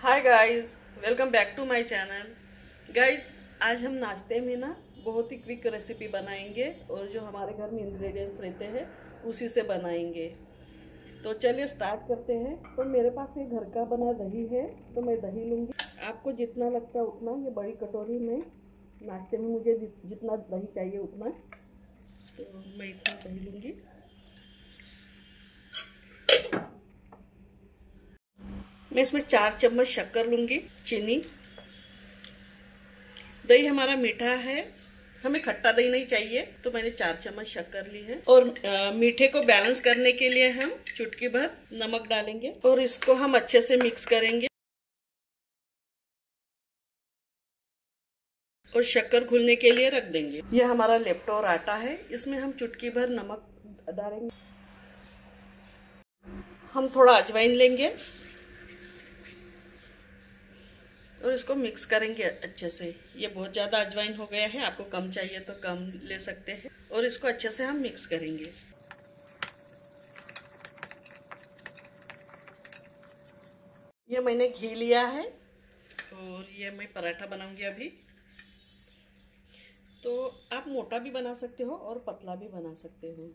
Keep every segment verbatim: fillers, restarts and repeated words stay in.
Hi guys, welcome back to my channel. Guys, आज हम नाश्ते में ना बहुत ही क्विक रेसिपी बनाएंगे और जो हमारे घर में इंग्रेडिएंट्स रहते हैं उसी से बनाएंगे। तो चलिए स्टार्ट करते हैं। तो मेरे पास ये घर का बना दही है, तो मैं दही लूँगी। आपको जितना लगता है उतना, ये बड़ी कटोरी में नाश्ते में मुझे जितना दही चाहिए उतना, तो मैं इतना दही लूँगी। मैं इसमें चार चम्मच शक्कर लूँगी, चीनी। दही हमारा मीठा है, हमें खट्टा दही नहीं चाहिए, तो मैंने चार चम्मच शक्कर ली है। और आ, मीठे को बैलेंस करने के लिए हम चुटकी भर नमक डालेंगे और इसको हम अच्छे से मिक्स करेंगे। और शक्कर घुलने के लिए रख देंगे। यह हमारा लेफ्टओवर आटा है, इसमें हम चुटकी भर नमक डालेंगे। हम थोड़ा अजवाइन लेंगे और इसको मिक्स करेंगे अच्छे से। ये बहुत ज़्यादा अजवाइन हो गया है, आपको कम चाहिए तो कम ले सकते हैं। और इसको अच्छे से हम मिक्स करेंगे। ये मैंने घी लिया है और ये मैं पराठा बनाऊंगी अभी। तो आप मोटा भी बना सकते हो और पतला भी बना सकते हो।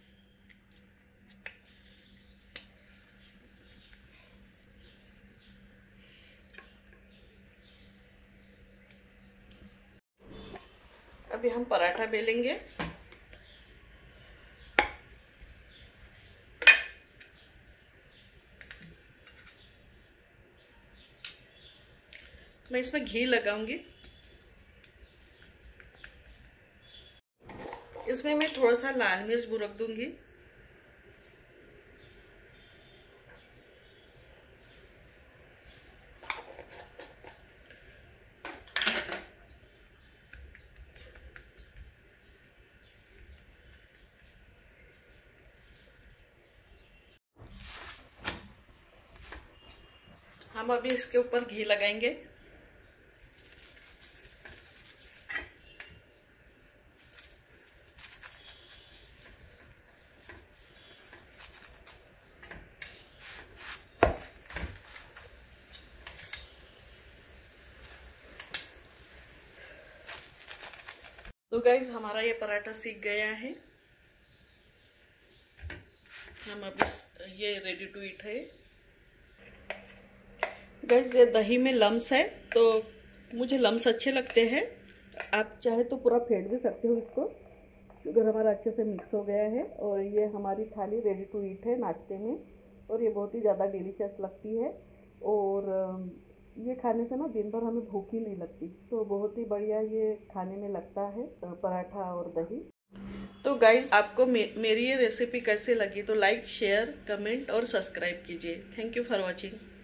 अभी हम पराठा बेलेंगे। मैं इसमें घी लगाऊंगी। इसमें मैं थोड़ा सा लाल मिर्च बुरक दूंगी। हम अभी इसके ऊपर घी लगाएंगे। तो गाइज, हमारा ये पराठा सीख गया है। हम अभी ये रेडी टू ईट है। गाइज, ये दही में लम्स है, तो मुझे लम्स अच्छे लगते हैं। आप चाहे तो पूरा फेंट भी सकते हो इसको। शुगर हमारा अच्छे से मिक्स हो गया है और ये हमारी थाली रेडी टू ईट है नाश्ते में। और ये बहुत ही ज़्यादा डिलीशियस लगती है और ये खाने से ना दिन भर हमें भूख ही नहीं लगती। तो बहुत ही बढ़िया ये खाने में लगता है पराठा और दही। तो गाइज, आपको मे मेरी ये रेसिपी कैसे लगी तो लाइक, शेयर, कमेंट और सब्सक्राइब कीजिए। Thank you for watching.